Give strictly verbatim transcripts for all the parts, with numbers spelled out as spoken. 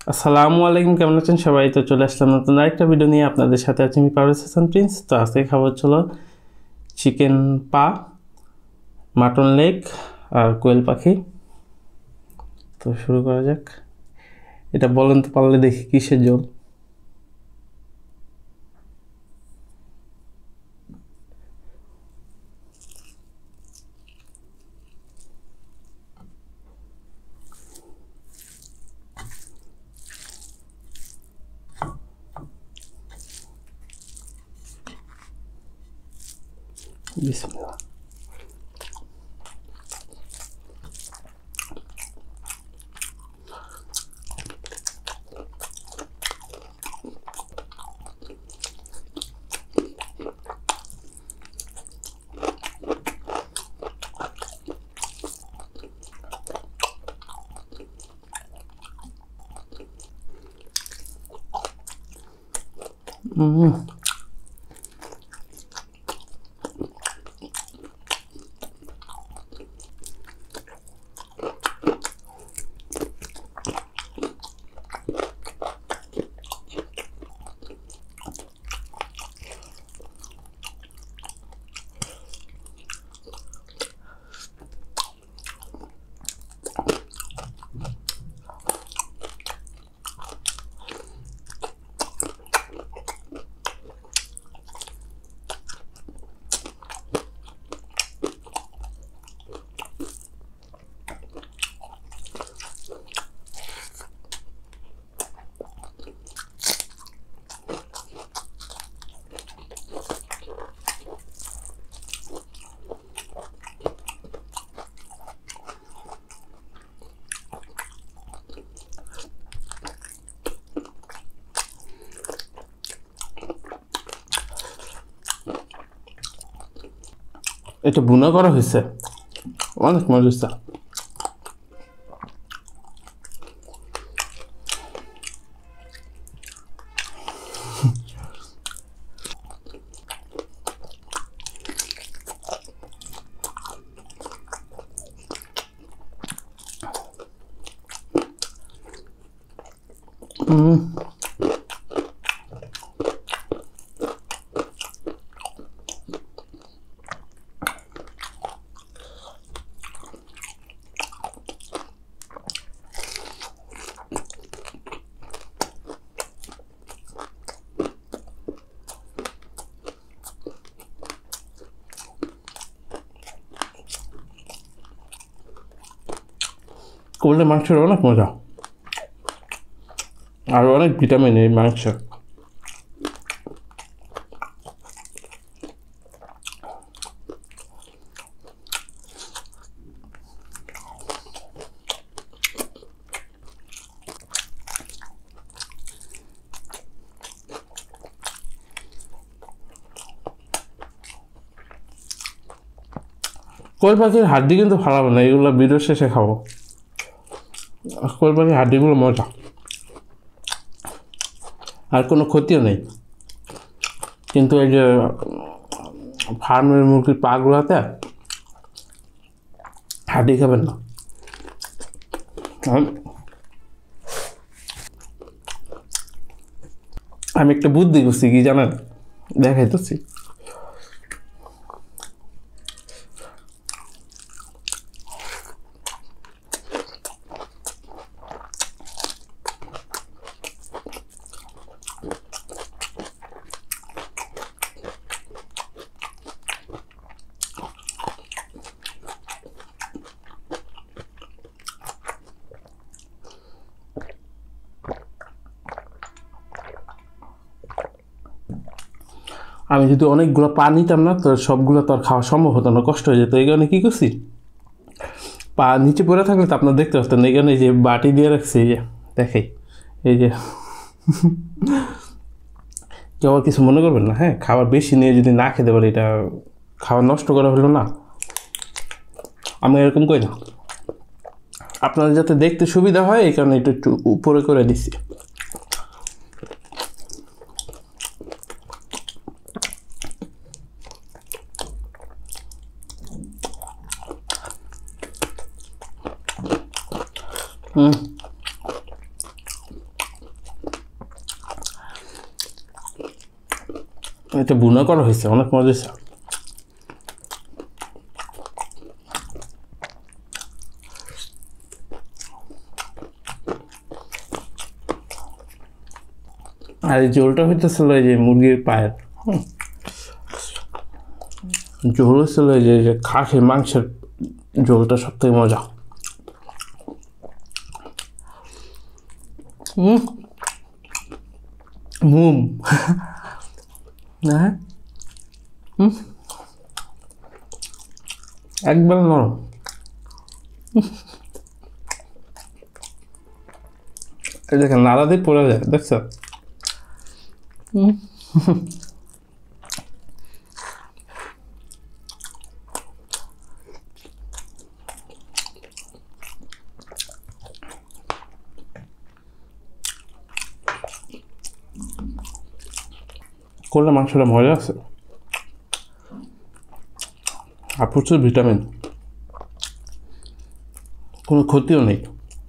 আসসালামু আলাইকুম, কেমন আছেন সবাই? তো চলে আসলাম নতুন আরেকটা ভিডিও নিয়ে। আপনাদের সাথে আছি আমি পারভেজ হাসান প্রিন্স। তো আজকে খাবার ছিল চিকেন পা, মাটন লেগ আর কোয়েল পাখি। তো শুরু করা যাক। এটা বলেন তো পারলে দেখি কিসের জল? বিসমিল্লাহ। হুম, এটা বুনা করা হয়েছে, অনেক মজা হয়েছে। হুম, কোয়েলের মাংসের অনেক মজা আর অনেক ভিটামিন এই মাংসে। কোয়েল পাখির হাড্ডি কিন্তু ফালাবো না, এগুলো ভিডিও শেষে খাবো। কোয়েল পাখির হাড্ডিগুলো মজা, আর কোনো ক্ষতিও নেই। কিন্তু এই যে ফার্মের মুরগির পাগুলোতে হাড্ডি খাবেন না। আমি একটা বুদ্ধি করছি, কি জানেন? দেখাইতেছি। আমি যদি অনেকগুলো পা নিতাম না, তো সবগুলো তো আর খাওয়া সম্ভব হতো না, কষ্ট হয়ে যেত। এই কারণে কী করছি, পা নিচে পড়ে থাকলে তো আপনার দেখতে পারতেন। এই কারণে যে বাটি দিয়ে রাখছি, এই যে দেখাই, এই যে কেউ আর কিছু মনে করবেন না, হ্যাঁ? খাবার বেশি নিয়ে যদি না খেতে পারি, এটা খাবার নষ্ট করা হলো না? আমি এরকম করি না, আপনাদের যাতে দেখতে সুবিধা হয় এই কারণে একটু একটু উপরে করে দিছি। হুম, এটা বুনা করা হয়েছে, অনেক মজা হয়েছে। আর এই ঝোলটা হইতেছিল এই যে মুরগির পায়ের ঝোল ছিল, এই যে খাসির মাংসের ঝোলটা সব থেকে মজা। হুম হুম হ্যাঁ হুম একবার নরম। এই দেখেন নাড়া দিয়ে পড়ে যায়, দেখছ? হুম করলে মাংসটা মজা আছে আর প্রচুর ভিটামিন, কোনো ক্ষতিও নেই।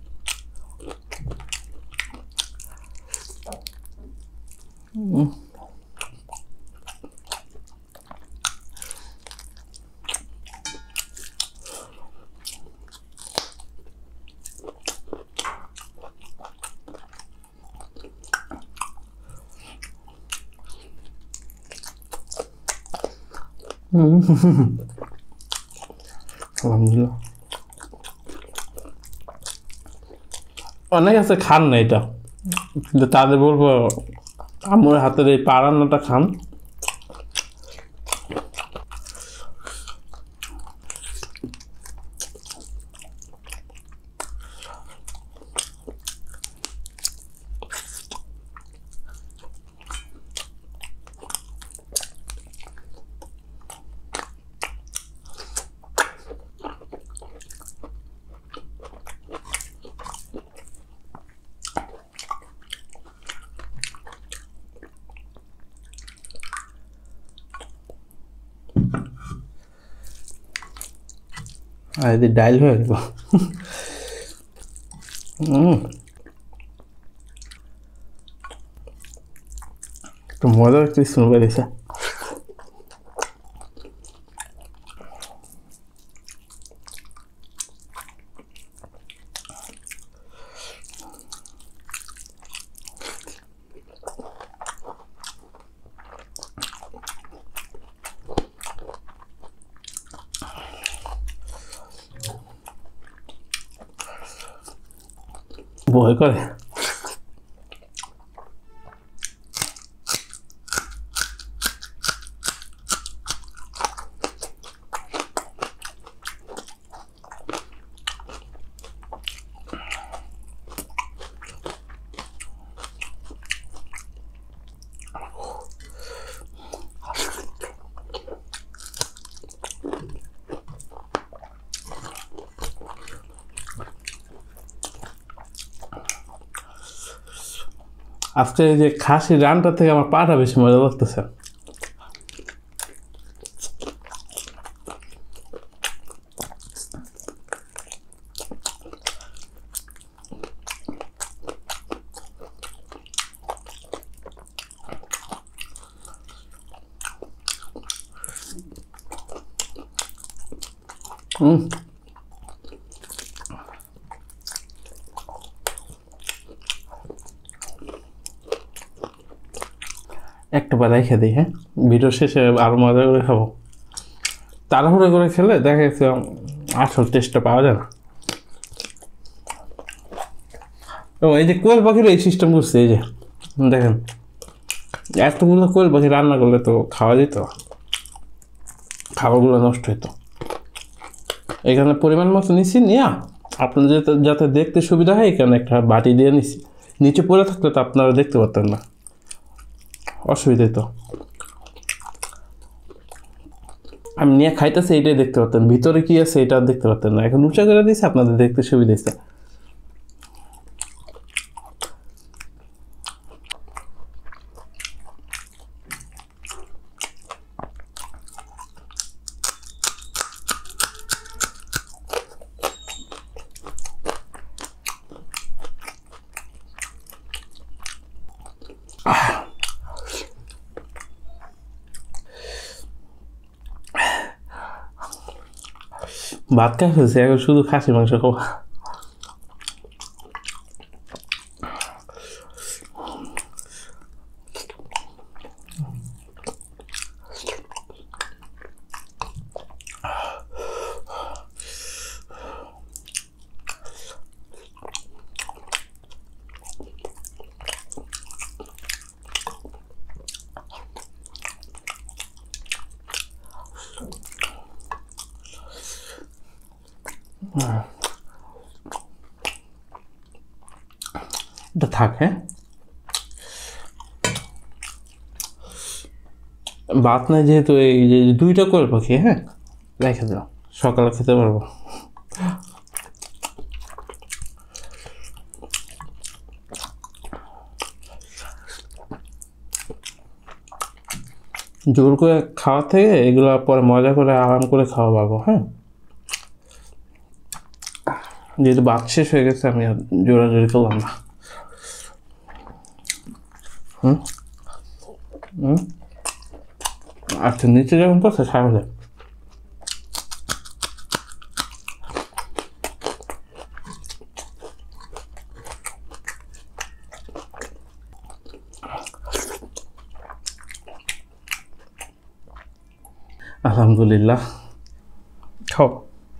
আলহামদুলিল্লাহ। অনেক আছে খান না এটা, কিন্তু তাদের বলবো আমার হাতের এই পা রান্নাটা খান। আর এদের ডাইল হয়ে গেল। একটু মজার একটা স্মেল বেরিয়েছে। ভয় করে। আজকে এই যে খাসির রানটা থেকে আমার পাটা বেশি মজা লাগতেছে। হুম একটা বার রেখে দিই, হ্যাঁ ভিডিও শেষে আরো মজা করে খাবো। তাড়াহুড়ো করে খেলে দেখা যাচ্ছে আসল টেস্টটা পাওয়া যায় না। এবং এই যে কোয়েল পাখির এই সিস্টেম করছে, এই যে দেখেন এতগুলো কোয়েল পাখি রান্না করলে তো খাওয়া যেত, খাবারগুলো নষ্ট হতো। এখানে পরিমাণ মতো নিচ্ছি, নিয়া আপনাদের যাতে যাতে দেখতে সুবিধা হয় এখানে একটা বাটি দিয়ে নিচ্ছি। নিচে পড়ে থাকলে তো আপনারা দেখতে পারতেন না, অসুবিধা তো। আমি নিয়ে খাইতেছি এইটাই দেখতে পারতেন, ভিতরে কি আছে এটা দেখতে পারতেন না। এখন উঁচা করে দিয়েছে, আপনাদের দেখতে সুবিধা হয়েছে। ভাত খাই ফেলছি, এখন শুধু খাসি মাংস খাবো। এটা থাক, হ্যাঁ ভাত নাই যেহেতু এই যে দুইটা কোয়েল পাখি, হ্যাঁ রেখে দাও, সকালে খেতে পারবো। জোর করে খাওয়া থেকে এগুলো পরে মজা করে আরাম করে খাওয়া পাবো। হ্যাঁ যেহেতু ভাত শেষ হয়ে গেছে আমি আর জোরাজোরি করলাম না। হুম হুম আচ্ছা নিচে যখন পড়ছে সামনে আলহামদুলিল্লাহ খাও।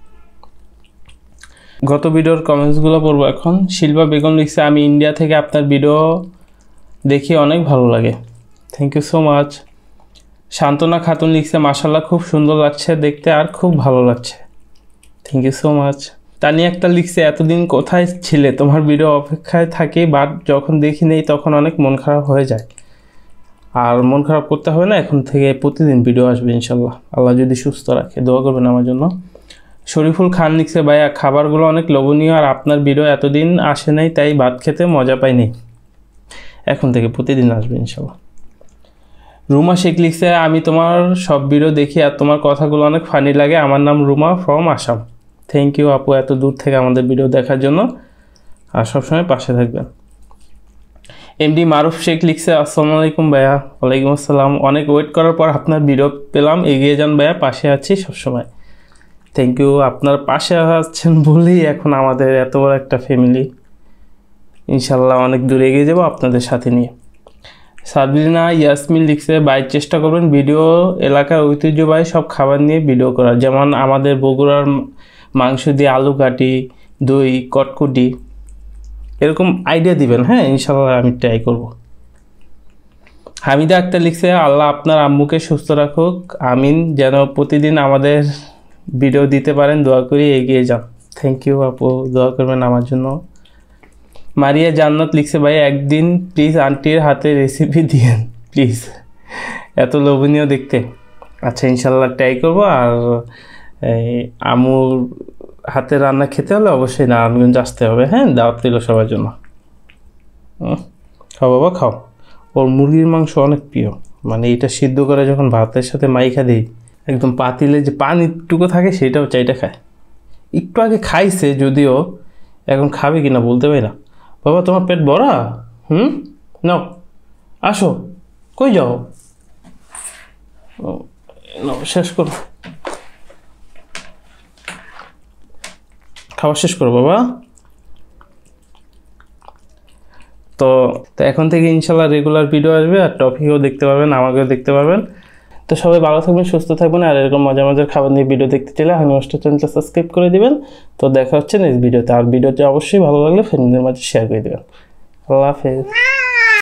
গত ভিডিওর কমেন্টসগুলো পড়বো এখন। শিল্পা বেগম লিখছে, আমি ইন্ডিয়া থেকে আপনার ভিডিও দেখি অনেক ভালো লাগে, thank you so much. Shantona Khatun লিখছে, মাশাল্লাহ খুব সুন্দর লাগছে দেখতে আর খুব ভালো লাগছে, thank you so much. Tania একটা লিখছে, এতদিন কোথায় ছিলে, তোমার ভিডিও অপেক্ষায় থাকি বাট যখন দেখি নেই তখন অনেক মন খারাপ হয়ে যায়। আর মন খারাপ করতে হবে না, এখন থেকে প্রতিদিন ভিডিও আসবে ইনশাল্লাহ, আল্লাহ যদি সুস্থ রাখে। দোয়া করবেন আমার জন্য। শরীফুল খান লিখছে, ভাইয়া খাবারগুলো অনেক লোভনীয় আর আপনার ভিডিও এতদিন আসে নাই তাই ভাত খেতে মজা পাইনি, এখন থেকে প্রতিদিন আসবে ইনশাল্লাহ। রুমা শেখ লিখছে, আমি তোমার সব ভিডিও দেখি আর তোমার কথাগুলো অনেক ফানি লাগে, আমার নাম Ruma from Assam, thank you আপু এত দূর থেকে আমাদের ভিডিও দেখার জন্য আর সবসময় পাশে থাকবেন। এমডি মারুফ শেখ লিখছে, আসসালামু আলাইকুম ভাইয়া। ওয়ালাইকুম আসসালাম, অনেক ওয়েট করার পর আপনার ভিডিও পেলাম, এগিয়ে যান ভাইয়া, পাশে আছি সবসময়, থ্যাংক ইউ। আপনার পাশে আছেন বলেই এখন আমাদের এত বড় একটা ফ্যামিলি, ইনশাল্লাহ অনেক দূর এগিয়ে যাবো আপনাদের সাথে নিয়ে। সাবরিনা ইয়াসমিন লিখছে, ভাই চেষ্টা করবেন ভিডিও এলাকার ঐতিহ্যবাহী সব খাবার নিয়ে ভিডিও করার, যেমন আমাদের বগুড়ার মাংস দিয়ে আলু কাটি, দই, কটকুটি, এরকম আইডিয়া দিবেন। হ্যাঁ ইনশাল্লাহ আমি ট্রাই করব। হামিদা আক্তার লিখছে, আল্লাহ আপনার আম্মুকে সুস্থ রাখুক, আমিন, যেন প্রতিদিন আমাদের ভিডিও দিতে পারেন, দোয়া করি, এগিয়ে যান, থ্যাংক ইউ আপু, দোয়া করবেন আমার জন্য। মারিয়া জান্নাত লিখছে, ভাই একদিন প্লিজ আন্টির হাতে রেসিপি দিয়েন প্লিজ, এত লোভনীয় দেখতে। আচ্ছা ইনশাল্লাহ ট্রাই করবো। আর আমুর হাতে রান্না খেতে হলে অবশ্যই নারায়ণগঞ্জ আসতে হবে। হ্যাঁ দাওয়াত দিল সবার জন্য। খাও বাবা খাও, ওর মুরগির মাংস অনেক প্রিয়, মানে এটা সিদ্ধ করে যখন ভাতের সাথে মাইখা দিই একদম পাতিলে যে পানিটুকু থাকে সেটাও চাইটা খায়। একটু আগে খাইছে যদিও, এখন খাবে কিনা বলতে পারি না। বাবা তোমার পেট ভরা? হুম নাও আসো, কই যাও, নাও শেষ করো, খাওয়া শেষ করো বাবা। তো তো এখন থেকে ইনশাল্লাহ রেগুলার ভিডিও আসবে আর টপিকও দেখতে পারবেন, আমাকেও দেখতে পারবেন। তো সবাই ভালো থাকবেন, সুস্থ থাকবেন, আর এরকম মজার মজার খাবার নিয়ে ভিডিও দেখতে চাইলে হানি মাস্টার চ্যানেলটা সাবস্ক্রাইব করে দিবেন। তো দেখা হচ্ছে নেক্সট ভিডিওতে, আর ভিডিওটি অবশ্যই ভালো লাগলে ফ্রেন্ডদের মাঝে শেয়ার করে দেবেন। আল্লাহ হাফেজ।